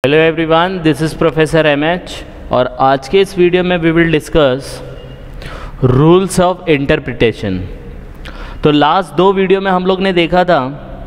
Hello everyone, this is professor MH और आज के इस वीडियो में we will discuss rules of interpretation. तो लास्ट दो वीडियो में हम लोग ने देखा था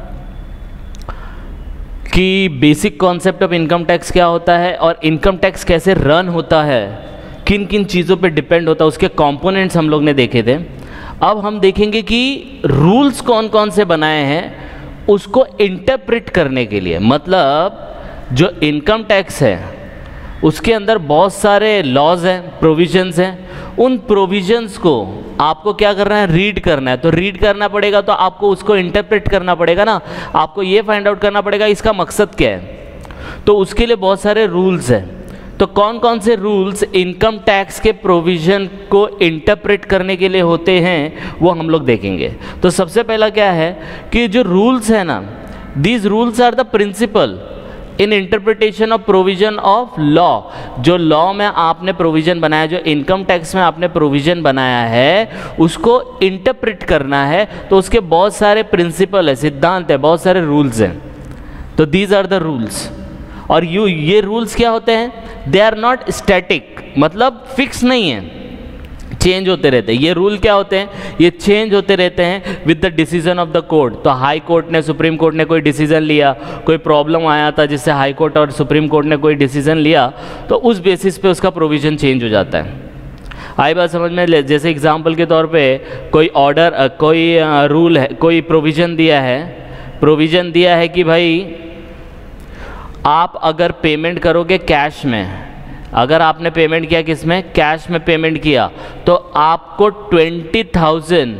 कि basic concept of income tax क्या होता है और इनकम टैक्स कैसे रन होता है, किन किन चीज़ों पे डिपेंड होता है, उसके कंपोनेंट्स हम लोग ने देखे थे। अब हम देखेंगे कि रूल्स कौन कौन से बनाए हैं उसको इंटरप्रेट करने के लिए। मतलब जो इनकम टैक्स है उसके अंदर बहुत सारे लॉज हैं, प्रोविजंस हैं। उन प्रोविजंस को आपको क्या करना है, रीड करना है। तो रीड करना पड़ेगा तो आपको उसको इंटरप्रेट करना पड़ेगा ना, आपको ये फाइंड आउट करना पड़ेगा इसका मकसद क्या है। तो उसके लिए बहुत सारे रूल्स हैं। तो कौन कौन से रूल्स इनकम टैक्स के प्रोविजन को इंटरप्रेट करने के लिए होते हैं वो हम लोग देखेंगे। तो सबसे पहला क्या है कि जो रूल्स है ना, these rules are the principle in interpretation of provision of law. जो लॉ में आपने प्रोविजन बनाया, जो इनकम टैक्स में आपने प्रोविजन बनाया है, उसको इंटरप्रेट करना है। तो उसके बहुत सारे प्रिंसिपल है, सिद्धांत है, बहुत सारे रूल्स हैं। तो दीज आर द रूल्स। और ये रूल्स क्या होते हैं, दे आर नॉट स्टैटिक, मतलब फिक्स नहीं है, चेंज होते रहते हैं। ये रूल क्या होते हैं, ये चेंज होते रहते हैं with the decision of the court. तो हाई कोर्ट ने, सुप्रीम कोर्ट ने कोई डिसीजन लिया, कोई प्रॉब्लम आया था जिससे हाई कोर्ट और सुप्रीम कोर्ट ने कोई डिसीजन लिया, तो उस बेसिस पे उसका प्रोविजन चेंज हो जाता है। आई बात समझ में? जैसे एग्जांपल के तौर पे कोई ऑर्डर, कोई रूल है, कोई प्रोविजन दिया है कि भाई आप अगर पेमेंट करोगे कैश में, अगर आपने पेमेंट किया किस में, कैश में पेमेंट किया, तो आपको 20,000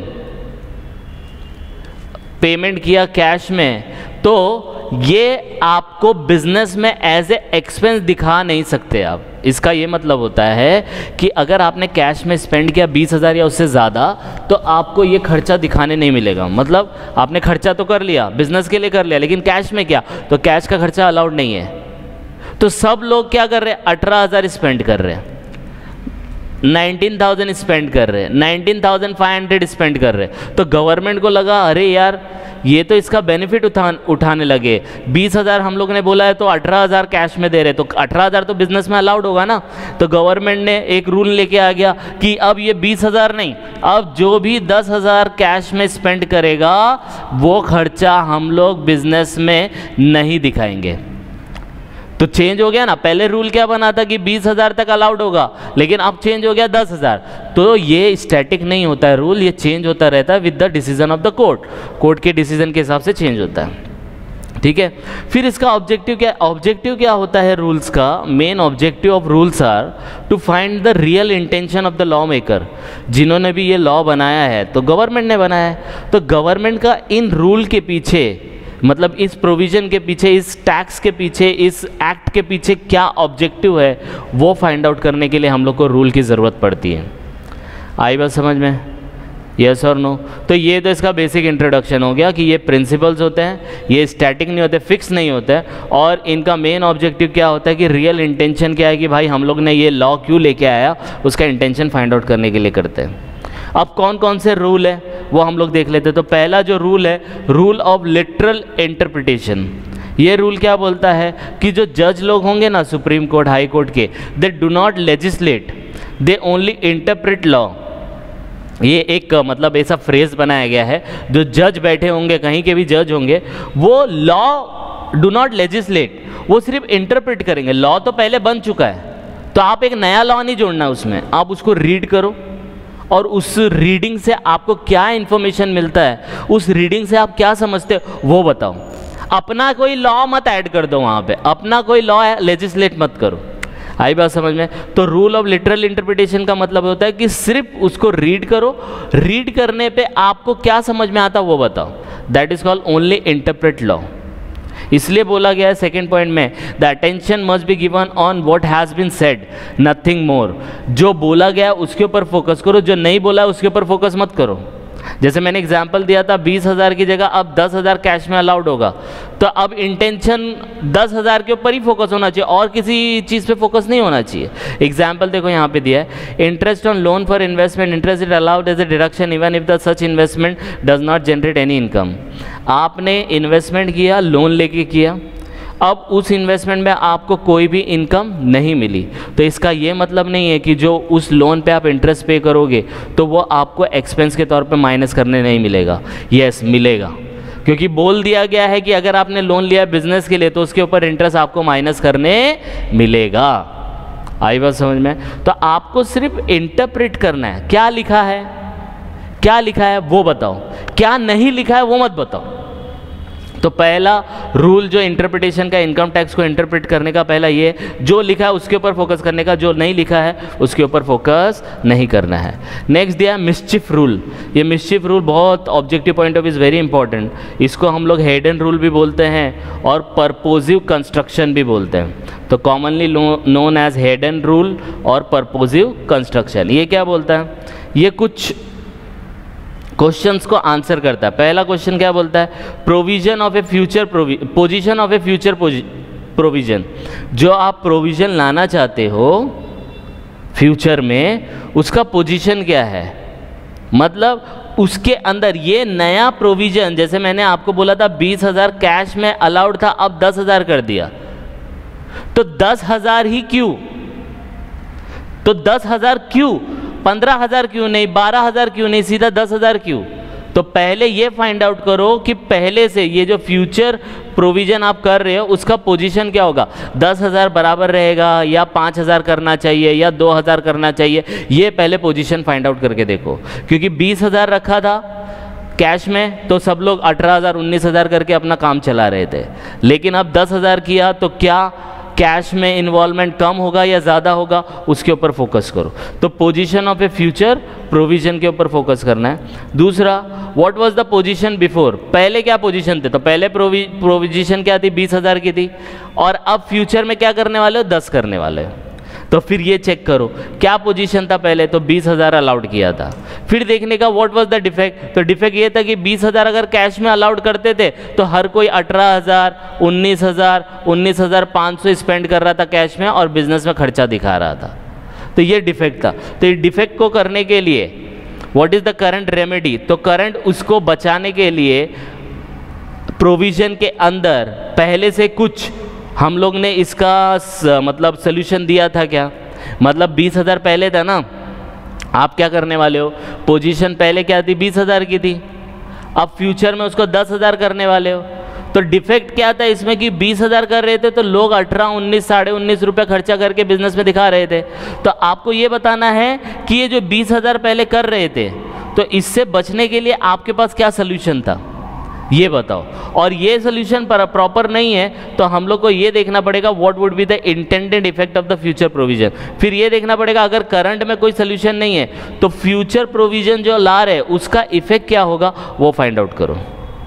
पेमेंट किया कैश में, तो ये आपको बिजनेस में एज ए एक्सपेंस दिखा नहीं सकते आप। इसका ये मतलब होता है कि अगर आपने कैश में स्पेंड किया 20,000 या उससे ज़्यादा, तो आपको ये खर्चा दिखाने नहीं मिलेगा। मतलब आपने खर्चा तो कर लिया, बिजनेस के लिए कर लिया, लेकिन कैश में क्या, तो कैश का खर्चा अलाउड नहीं है। तो सब लोग क्या कर रहे हैं, 18,000 स्पेंड कर रहे हैं, 19,000 स्पेंड कर रहे हैं, 19,500 स्पेंड कर रहे हैं। तो गवर्नमेंट को लगा अरे यार ये तो इसका बेनिफिट उठाने लगे। 20,000 हम लोग ने बोला है तो 18,000 कैश में दे रहे, तो 18,000 तो बिजनेस में अलाउड होगा ना। तो गवर्नमेंट ने एक रूल लेके आ गया कि अब ये 20,000 नहीं, अब जो भी 10,000 कैश में स्पेंड करेगा वो खर्चा हम लोग बिजनेस में नहीं दिखाएंगे। तो चेंज हो गया ना। पहले रूल क्या बना था कि 20,000 तक अलाउड होगा, लेकिन अब चेंज हो गया 10,000। तो ये स्टैटिक नहीं होता है रूल, ये चेंज होता रहता है with the decision of the court. Court के डिसीजन के हिसाब से चेंज होता है, ठीक है। फिर इसका ऑब्जेक्टिव क्या होता है रूल्स का? Main objective of rules are to find the real intention of the law maker. जिन्होंने भी ये लॉ बनाया है, तो गवर्नमेंट ने बनाया है, तो गवर्नमेंट का इन रूल के पीछे, मतलब इस प्रोविज़न के पीछे, इस टैक्स के पीछे, इस एक्ट के पीछे क्या ऑब्जेक्टिव है, वो फाइंड आउट करने के लिए हम लोग को रूल की ज़रूरत पड़ती है। आई बात समझ में? यस और नो? तो ये तो इसका बेसिक इंट्रोडक्शन हो गया कि ये प्रिंसिपल्स होते हैं, ये स्टैटिक नहीं होते, फिक्स नहीं होते हैं, और इनका मेन ऑब्जेक्टिव क्या होता है कि रियल इंटेंशन क्या है कि भाई हम लोग ने ये लॉ क्यों लेके आया, उसका इंटेंशन फाइंड आउट करने के लिए करते हैं। अब कौन कौन से रूल है वो हम लोग देख लेते हैं। तो पहला जो रूल है, रूल ऑफ लिटरल इंटरप्रिटेशन। ये रूल क्या बोलता है कि जो जज लोग होंगे ना सुप्रीम कोर्ट, हाई कोर्ट के, they do not legislate, they only interpret law. ये एक मतलब ऐसा फ्रेज बनाया गया है, जो जज बैठे होंगे, कहीं के भी जज होंगे, वो लॉ डू नॉट लेजिस्लेट, वो सिर्फ इंटरप्रेट करेंगे। लॉ तो पहले बन चुका है, तो आप एक नया लॉ नहीं जोड़ना उसमें, आप उसको रीड करो और उस रीडिंग से आपको क्या इन्फॉर्मेशन मिलता है, उस रीडिंग से आप क्या समझते हो वो बताओ। अपना कोई लॉ मत ऐड कर दो वहाँ पे, अपना कोई लॉ लेजिस्लेट मत करो। आई बात समझ में? तो रूल ऑफ लिटरल इंटरप्रिटेशन का मतलब होता है कि सिर्फ उसको रीड करो, रीड करने पे आपको क्या समझ में आता वो बताओ। That is called only interpret law. इसलिए बोला गया है सेकेंड पॉइंट में, the attention must be given on what has been said, nothing more. जो बोला गया उसके ऊपर फोकस करो, जो नहीं बोला है उसके ऊपर फोकस मत करो। जैसे मैंने एग्जाम्पल दिया था, 20,000 की जगह अब 10,000 कैश में अलाउड होगा, तो अब इंटेंशन 10,000 के ऊपर ही फोकस होना चाहिए, और किसी चीज़ पे फोकस नहीं होना चाहिए। एग्जाम्पल देखो यहाँ पे दिया है, interest on loan for investment, interest is allowed as a deduction even if the such investment does not generate any income. आपने इन्वेस्टमेंट किया, लोन लेके किया, अब उस इन्वेस्टमेंट में आपको कोई भी इनकम नहीं मिली, तो इसका ये मतलब नहीं है कि जो उस लोन पे आप इंटरेस्ट पे करोगे तो वो आपको एक्सपेंस के तौर पे माइनस करने नहीं मिलेगा। यस मिलेगा, क्योंकि बोल दिया गया है कि अगर आपने लोन लिया बिजनेस के लिए तो उसके ऊपर इंटरेस्ट आपको माइनस करने मिलेगा। आई बात समझ में? तो आपको सिर्फ इंटरप्रेट करना है, क्या लिखा है, क्या लिखा है वो बताओ, क्या नहीं लिखा है वो मत बताओ। तो पहला रूल जो इंटरप्रिटेशन का, इनकम टैक्स को इंटरप्रेट करने का, पहला ये, जो लिखा है उसके ऊपर फोकस करने का, जो नहीं लिखा है उसके ऊपर फोकस नहीं करना है। नेक्स्ट दिया मिस्चिफ रूल। ये मिस्चिफ रूल बहुत objective point of view is very important. इसको हम लोग हेडन रूल भी बोलते हैं और परपोजिव कंस्ट्रक्शन भी बोलते हैं। तो commonly known as Heydon rule और परपोजिव कंस्ट्रक्शन। ये क्या बोलता है? ये कुछ क्वेश्चंस को आंसर करता है। पहला क्वेश्चन क्या बोलता है? Provision of a future position of a future provision. जो आप प्रोविजन लाना चाहते हो फ्यूचर में, उसका पोजीशन क्या है, मतलब उसके अंदर ये नया प्रोविजन, जैसे मैंने आपको बोला था 20,000 कैश में अलाउड था, अब 10,000 कर दिया, तो 10,000 ही क्यों? तो 10,000 क्यों? 15,000 क्यों नहीं, 12,000 क्यों नहीं, सीधा 10,000 क्यों? तो पहले ये फाइंड आउट करो कि पहले से ये जो फ्यूचर प्रोविजन आप कर रहे हो उसका पोजीशन क्या होगा। 10,000 बराबर रहेगा या 5,000 करना चाहिए या 2,000 करना चाहिए, ये पहले पोजीशन फाइंड आउट करके देखो। क्योंकि 20,000 रखा था कैश में तो सब लोग 18,000 19,000 करके अपना काम चला रहे थे, लेकिन अब 10,000 किया तो क्या कैश में इन्वॉल्वमेंट कम होगा या ज़्यादा होगा, उसके ऊपर फोकस करो। तो position of a future provision के ऊपर फोकस करना है। दूसरा, what was the position before, पहले क्या पोजीशन थे? तो पहले प्रोविजन क्या थी? 20,000 की थी, और अब फ्यूचर में क्या करने वाले हो? 10 करने वाले हो। तो फिर ये चेक करो क्या पोजीशन था पहले, तो 20,000 अलाउड किया था। फिर देखने का व्हाट वाज द डिफेक्ट, तो डिफेक्ट ये था कि 20,000 अगर कैश में अलाउड करते थे तो हर कोई 18,000 19,000 19,500 स्पेंड कर रहा था कैश में और बिजनेस में खर्चा दिखा रहा था। तो ये डिफेक्ट था। तो ये डिफेक्ट को करने के लिए what is the current remedy, तो करंट उसको बचाने के लिए प्रोविजन के अंदर पहले से कुछ हम लोग ने इसका मतलब सोल्यूशन दिया था क्या? मतलब 20,000 पहले था ना, आप क्या करने वाले हो? पोजीशन पहले क्या थी? 20,000 की थी, अब फ्यूचर में उसको 10,000 करने वाले हो। तो डिफेक्ट क्या था इसमें कि 20,000 कर रहे थे तो लोग 18 19 19.5 रुपये खर्चा करके बिजनेस में दिखा रहे थे। तो आपको ये बताना है कि ये जो 20,000 पहले कर रहे थे तो इससे बचने के लिए आपके पास क्या सोल्यूशन था, ये बताओ। और ये सोल्यूशन पर प्रॉपर नहीं है तो हम लोग को ये देखना पड़ेगा what would be the intended effect of the future provision. फिर ये देखना पड़ेगा अगर करंट में कोई सोल्यूशन नहीं है तो फ्यूचर प्रोविजन जो ला रहे उसका इफेक्ट क्या होगा वो फाइंड आउट करो।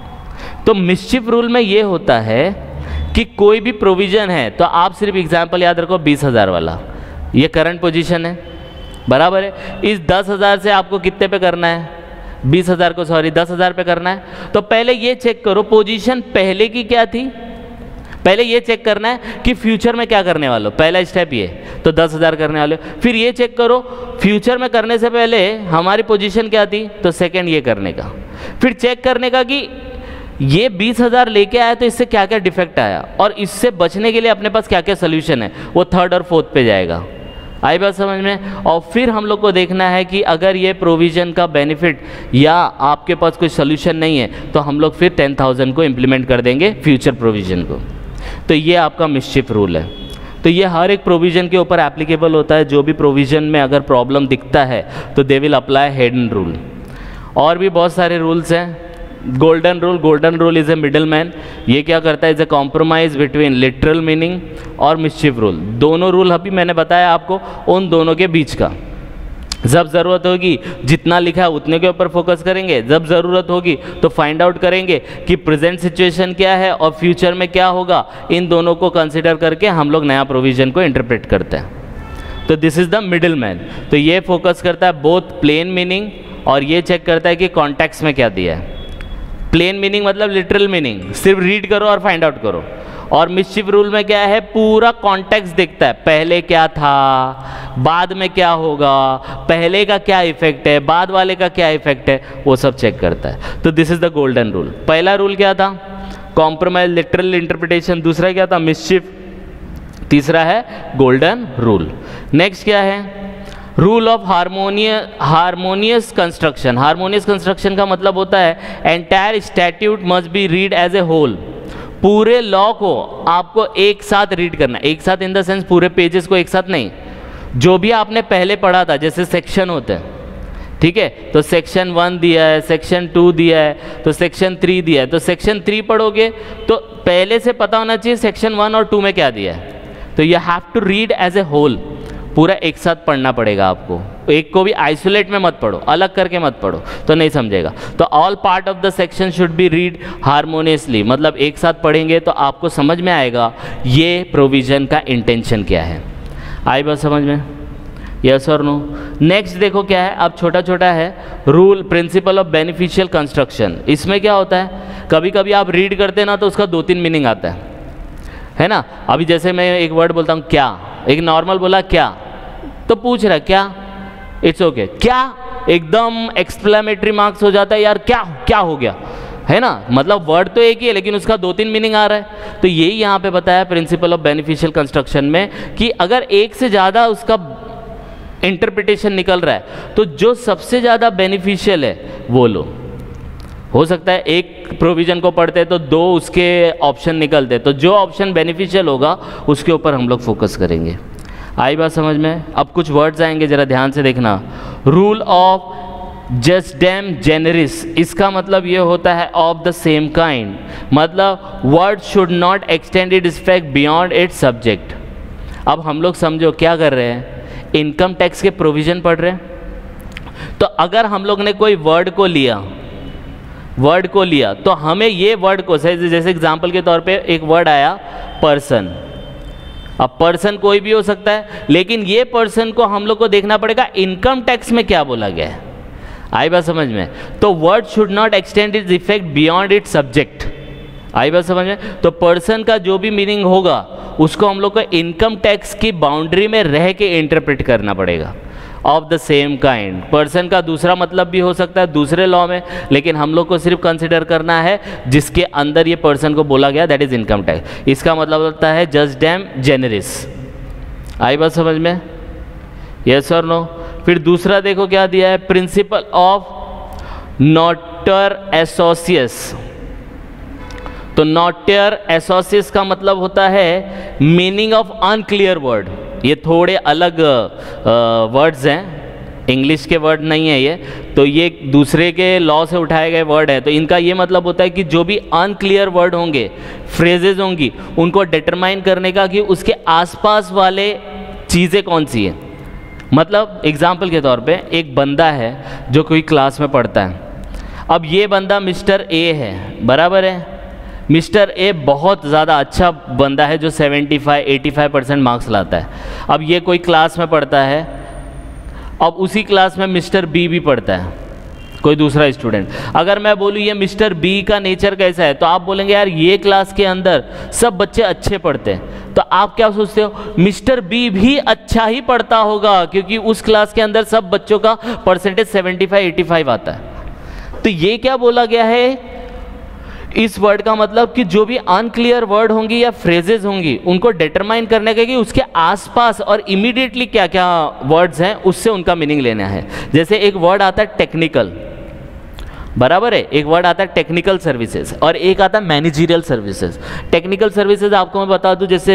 तो मिस्चिफ रूल में ये होता है कि कोई भी प्रोविजन है तो आप सिर्फ एग्जाम्पल याद रखो 20,000 वाला, ये करंट पोजीशन है, बराबर है। इस 10,000 से आपको कितने पे करना है? 20,000 को 10,000 पे करना है। तो पहले ये चेक करो पोजीशन पहले की क्या थी, पहले ये चेक करना है कि फ्यूचर में क्या करने वाले हो। पहला स्टेप ये, तो 10,000 करने वाले हो। फिर ये चेक करो फ्यूचर में करने से पहले हमारी पोजीशन क्या थी, तो सेकंड ये करने का। फिर चेक करने का कि ये 20,000 लेके आया तो इससे क्या क्या डिफेक्ट आया और इससे बचने के लिए अपने पास क्या क्या सोल्यूशन है, वो थर्ड और फोर्थ पे जाएगा। आई बात समझ में? और फिर हम लोग को देखना है कि अगर ये प्रोविज़न का बेनिफिट या आपके पास कोई सोल्यूशन नहीं है तो हम लोग फिर 10,000 को इम्प्लीमेंट कर देंगे फ्यूचर प्रोविज़न को। तो ये आपका मिस्चिफ रूल है। तो ये हर एक प्रोविज़न के ऊपर एप्लीकेबल होता है। जो भी प्रोविज़न में अगर प्रॉब्लम दिखता है तो they will apply Heydon rule. और भी बहुत सारे रूल्स हैं। Golden rule is a middle man. ये क्या करता है? Is a compromise between literal meaning और मिस्चिफ रूल। दोनों रूल अभी मैंने बताया आपको, उन दोनों के बीच का। जब ज़रूरत होगी जितना लिखा है उतने के ऊपर फोकस करेंगे, जब ज़रूरत होगी तो फाइंड आउट करेंगे कि प्रेजेंट सिचुएशन क्या है और फ्यूचर में क्या होगा। इन दोनों को कंसिडर करके हम लोग नया प्रोविज़न को इंटरप्रेट करते हैं। तो this is the middle man. तो ये फोकस करता है बोथ प्लेन मीनिंग और ये चेक करता है कि कॉन्टेक्स्ट में क्या दिया है। प्लेन मीनिंग मतलब लिटरल मीनिंग, सिर्फ रीड करो और फाइंड आउट करो। और मिस्चिफ रूल में क्या है? पूरा कॉन्टेक्स्ट देखता है, पहले क्या था, बाद में क्या होगा, पहले का क्या इफेक्ट है, बाद वाले का क्या इफेक्ट है, वो सब चेक करता है। तो this is the golden rule. पहला रूल क्या था? कॉम्प्रोमाइज लिटरल इंटरप्रिटेशन, दूसरा क्या था मिसचिफ, तीसरा है गोल्डन रूल। नेक्स्ट क्या है rule of harmonious construction. Harmonious construction का मतलब होता है entire statute must be read as a whole, पूरे लॉ को आपको एक साथ रीड करना, एक साथ इन द सेंस पूरे पेजेस को एक साथ नहीं, जो भी आपने पहले पढ़ा था जैसे सेक्शन होते हैं, ठीक है, तो सेक्शन 1 दिया है, सेक्शन 2 दिया है, तो सेक्शन 3 दिया है, तो सेक्शन 3 पढ़ोगे तो पहले से पता होना चाहिए सेक्शन 1 और 2 में क्या दिया है, तो you have to read as a whole, पूरा एक साथ पढ़ना पड़ेगा आपको, एक को भी आइसोलेट में मत पढ़ो, अलग करके मत पढ़ो तो नहीं समझेगा। तो all part of the section should be read harmoniously, मतलब एक साथ पढ़ेंगे तो आपको समझ में आएगा ये प्रोविजन का इंटेंशन क्या है। आई बात समझ में, यस और नो। नेक्स्ट देखो क्या है, अब छोटा छोटा है rule principle of beneficial construction. इसमें क्या होता है, कभी कभी आप रीड करते ना तो उसका 2-3 मीनिंग आता है ना। अभी जैसे मैं एक वर्ड बोलता हूँ क्या, एक नॉर्मल बोला क्या, तो पूछ रहा क्या, इट्स ओके, क्या एकदम एक्सक्लेमेटरी मार्क्स हो जाता है यार, क्या क्या हो गया, है ना, मतलब वर्ड तो एक ही है लेकिन उसका 2-3 मीनिंग आ रहा है। तो यही यहाँ पे बताया प्रिंसिपल ऑफ बेनिफिशियल कंस्ट्रक्शन में कि अगर एक से ज़्यादा उसका इंटरप्रिटेशन निकल रहा है तो जो सबसे ज़्यादा बेनिफिशियल है वो लो। हो सकता है एक प्रोविज़न को पढ़ते तो 2 उसके ऑप्शन निकलते, तो जो ऑप्शन बेनिफिशियल होगा उसके ऊपर हम लोग फोकस करेंगे। आई बात समझ में। अब कुछ वर्ड्स आएंगे ज़रा ध्यान से देखना। रूल ऑफ जस्डेम जेनरिस, इसका मतलब ये होता है ऑफ द सेम काइंड, मतलब word should not extend its effect beyond its subject. अब हम लोग समझो क्या कर रहे हैं, इनकम टैक्स के प्रोविज़न पढ़ रहे हैं, तो अगर हम लोग ने कोई वर्ड को लिया तो हमें ये वर्ड को, जैसे एग्जांपल के तौर पे एक वर्ड आया पर्सन, अब पर्सन कोई भी हो सकता है लेकिन ये पर्सन को हम लोग को देखना पड़ेगा इनकम टैक्स में क्या बोला गया है। आई बात समझ में। तो word should not extend its effect beyond its subject. आई बात समझ में। तो पर्सन का जो भी मीनिंग होगा उसको हम लोग को इनकम टैक्स की बाउंड्री में रह के इंटरप्रेट करना पड़ेगा। Of the same kind, person का दूसरा मतलब भी हो सकता है दूसरे लॉ में, लेकिन हम लोग को सिर्फ कंसिडर करना है जिसके अंदर ये पर्सन को बोला गया, दैट इज इनकम टैक्स। इसका मतलब होता है जस्डेम जेनरिस। आई बात समझ में, यस और नो। फिर दूसरा देखो क्या दिया है, प्रिंसिपल ऑफ नॉटर एसोसियस। तो नॉटर एसोसियस का मतलब होता है मीनिंग ऑफ अनक्लियर वर्ड। ये थोड़े अलग वर्ड्स हैं, इंग्लिश के वर्ड नहीं है ये, तो ये दूसरे के लॉ से उठाए गए वर्ड है। तो इनका ये मतलब होता है कि जो भी अनक्लियर वर्ड होंगे, फ्रेजेज होंगी, उनको डिटरमाइन करने का कि उसके आसपास वाले चीज़ें कौन सी है। मतलब एग्जाम्पल के तौर पे एक बंदा है जो कोई क्लास में पढ़ता है, अब ये बंदा मिस्टर ए है, बराबर है। मिस्टर ए बहुत ज़्यादा अच्छा बंदा है जो 75-85% मार्क्स लाता है। अब ये कोई क्लास में पढ़ता है, अब उसी क्लास में मिस्टर बी भी पढ़ता है, कोई दूसरा स्टूडेंट। अगर मैं बोलूँ ये मिस्टर बी का नेचर कैसा है, तो आप बोलेंगे यार ये क्लास के अंदर सब बच्चे अच्छे पढ़ते हैं। तो आप क्या सोचते हो, मिस्टर बी भी अच्छा ही पढ़ता होगा क्योंकि उस क्लास के अंदर सब बच्चों का परसेंटेज 75-85 आता है। तो ये क्या बोला गया है इस वर्ड का मतलब कि जो भी अनक्लियर वर्ड होंगी या फ्रेजेस होंगी उनको डिटरमाइन करने का कि उसके आसपास और इमीडिएटली क्या क्या वर्ड्स हैं उससे उनका मीनिंग लेना है। जैसे एक वर्ड आता है टेक्निकल, बराबर है, एक वर्ड आता है टेक्निकल सर्विसेज और एक आता है मैनेजरियल सर्विसेज। टेक्निकल सर्विसेज आपको मैं बता दूं, जैसे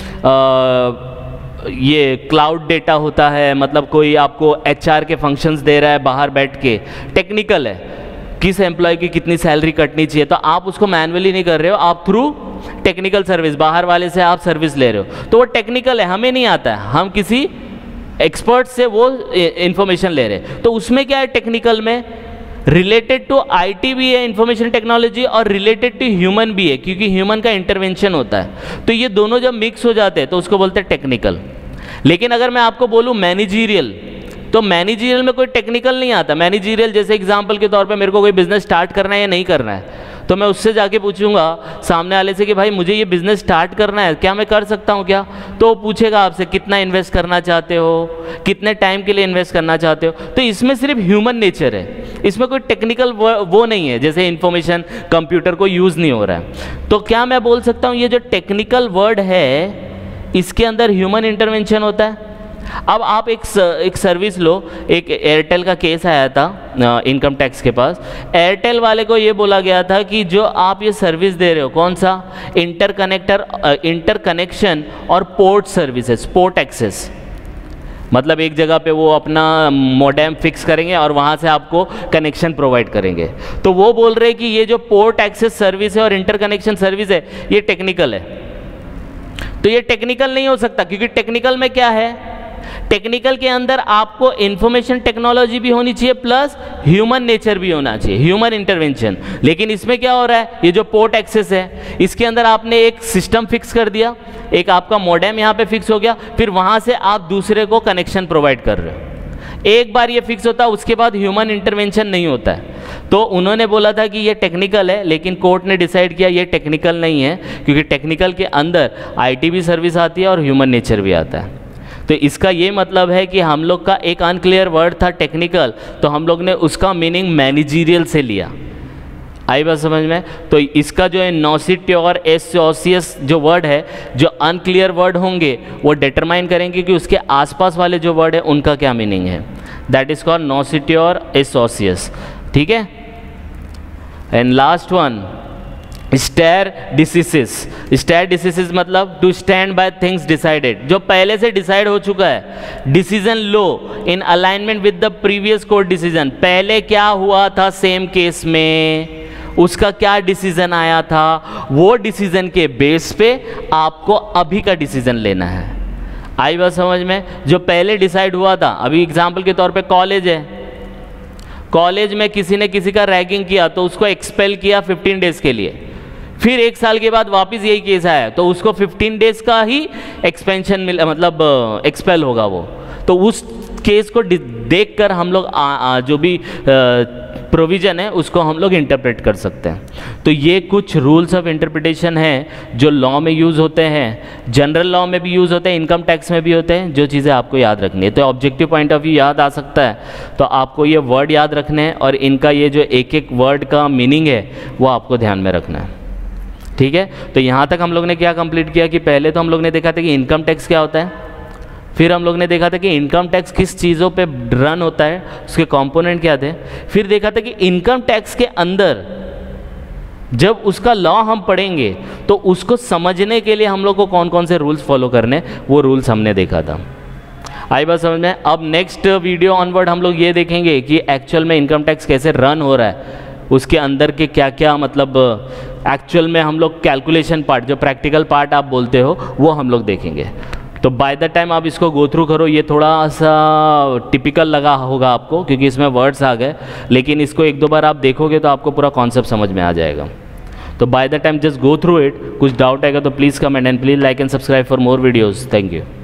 ये क्लाउड डेटा होता है, मतलब कोई आपको HR के फंक्शंस दे रहा है बाहर बैठ के, टेक्निकल है, किस एम्प्लॉय की कितनी सैलरी कटनी चाहिए, तो आप उसको मैनुअली नहीं कर रहे हो, आप थ्रू टेक्निकल सर्विस बाहर वाले से आप सर्विस ले रहे हो, तो वो टेक्निकल है, हमें नहीं आता है, हम किसी एक्सपर्ट से वो इंफॉर्मेशन ले रहे हैं। तो उसमें क्या है, टेक्निकल में रिलेटेड टू IT भी है, इंफॉर्मेशन टेक्नोलॉजी, और रिलेटेड टू ह्यूमन भी है क्योंकि ह्यूमन का इंटरवेंशन होता है। तो ये दोनों जब मिक्स हो जाते हैं तो उसको बोलते हैं टेक्निकल। लेकिन अगर मैं आपको बोलूँ मैनेजरियल, तो मैनेजरियल में कोई टेक्निकल नहीं आता। मैनेजरियल जैसे एग्जांपल के तौर पे मेरे को कोई बिजनेस स्टार्ट करना है या नहीं करना है, तो मैं उससे जाके पूछूंगा सामने वाले से कि भाई मुझे ये बिजनेस स्टार्ट करना है, क्या मैं कर सकता हूँ क्या? तो वो पूछेगा आपसे कितना इन्वेस्ट करना चाहते हो, कितने टाइम के लिए इन्वेस्ट करना चाहते हो। तो इसमें सिर्फ ह्यूमन नेचर है, इसमें कोई टेक्निकल वो नहीं है, जैसे इंफॉर्मेशन कंप्यूटर को यूज़ नहीं हो रहा है। तो क्या मैं बोल सकता हूँ ये जो टेक्निकल वर्ड है इसके अंदर ह्यूमन इंटरवेंशन होता है। अब आप एक सर्विस लो, एक एयरटेल का केस आया था इनकम टैक्स के पास। एयरटेल वाले को ये बोला गया था कि जो आप ये सर्विस दे रहे हो, कौन सा, इंटरकनेक्शन और पोर्ट सर्विसेज, पोर्ट एक्सेस, मतलब एक जगह पे वो अपना मोडेम फिक्स करेंगे और वहाँ से आपको कनेक्शन प्रोवाइड करेंगे। तो वो बोल रहे हैं कि ये जो पोर्ट एक्सेस सर्विस है और इंटरकनेक्शन सर्विस है ये टेक्निकल है। तो ये टेक्निकल नहीं हो सकता, क्योंकि टेक्निकल में क्या है, टेक्निकल के अंदर आपको इंफॉर्मेशन टेक्नोलॉजी भी होनी चाहिए प्लस ह्यूमन नेचर भी होना चाहिए, ह्यूमन इंटरवेंशन। लेकिन इसमें क्या हो रहा है, ये जो पोर्ट एक्सेस है इसके अंदर आपने एक सिस्टम फिक्स कर दिया, एक आपका मॉडेम यहाँ पे फिक्स हो गया, फिर वहाँ से आप दूसरे को कनेक्शन प्रोवाइड कर रहे हो। एक बार ये फिक्स होता है उसके बाद ह्यूमन इंटरवेंशन नहीं होता है। तो उन्होंने बोला था कि ये टेक्निकल है, लेकिन कोर्ट ने डिसाइड किया ये टेक्निकल नहीं है, क्योंकि टेक्निकल के अंदर आईटी भी सर्विस आती है और ह्यूमन नेचर भी आता है। तो इसका ये मतलब है कि हम लोग का एक अनक्लियर वर्ड था टेक्निकल, तो हम लोग ने उसका मीनिंग मैनेजरियल से लिया। आई बात समझ में? तो इसका जो है नॉसिट्योर एसोसियस जो वर्ड है, जो अनक्लियर वर्ड होंगे वो डिटरमाइन करेंगे कि उसके आसपास वाले जो वर्ड है उनका क्या मीनिंग है। That is called noscitur a sociis. ठीक है। And last one, stare decisis. Stare decisis मतलब to stand by things decided, जो पहले से डिसाइड हो चुका है। डिसीजन लो in alignment with the previous court decision, पहले क्या हुआ था सेम केस में, उसका क्या डिसीजन आया था, वो डिसीजन के बेस पे आपको अभी का डिसीजन लेना है। आई बात समझ में? जो पहले डिसाइड हुआ था, अभी एग्जाम्पल के तौर पे कॉलेज है, कॉलेज में किसी ने किसी का रैगिंग किया तो उसको एक्सपेल किया 15 डेज के लिए, फिर 1 साल के बाद वापस यही केस आया तो उसको 15 डेज का ही एक्सपेंशन मिला, मतलब एक्सपेल होगा वो। तो उस केस को देख कर हम लोग जो भी प्रोविज़न है उसको हम लोग इंटरप्रेट कर सकते हैं। तो ये कुछ रूल्स ऑफ इंटरप्रिटेशन हैं जो लॉ में यूज़ होते हैं, जनरल लॉ में भी यूज़ होते हैं, इनकम टैक्स में भी होते हैं, जो चीज़ें आपको याद रखनी है। तो ऑब्जेक्टिव पॉइंट ऑफ व्यू याद आ सकता है, तो आपको ये वर्ड याद रखने हैं और इनका ये जो एक एक वर्ड का मीनिंग है वो आपको ध्यान में रखना है। ठीक है। तो यहाँ तक हम लोग ने क्या कंप्लीट किया कि पहले तो हम लोग ने देखा था कि इनकम टैक्स क्या होता है, फिर हम लोग ने देखा था कि इनकम टैक्स किस चीज़ों पे रन होता है, उसके कंपोनेंट क्या थे, फिर देखा था कि इनकम टैक्स के अंदर जब उसका लॉ हम पढ़ेंगे तो उसको समझने के लिए हम लोग को कौन कौन से रूल्स फॉलो करने, वो रूल्स हमने देखा था। आई बात समझ में? अब नेक्स्ट वीडियो ऑनवर्ड हम लोग ये देखेंगे कि एक्चुअल में इनकम टैक्स कैसे रन हो रहा है, उसके अंदर के क्या क्या, मतलब एक्चुअल में हम लोग कैलकुलेशन पार्ट, जो प्रैक्टिकल पार्ट आप बोलते हो, वो हम लोग देखेंगे। तो बाय द टाइम आप इसको गो थ्रू करो, ये थोड़ा सा टिपिकल लगा होगा आपको क्योंकि इसमें वर्ड्स आ गए, लेकिन इसको 1-2 बार आप देखोगे तो आपको पूरा कॉन्सेप्ट समझ में आ जाएगा। तो by the time just go through it. कुछ डाउट आएगा तो please comment and please like and subscribe for more videos. Thank you.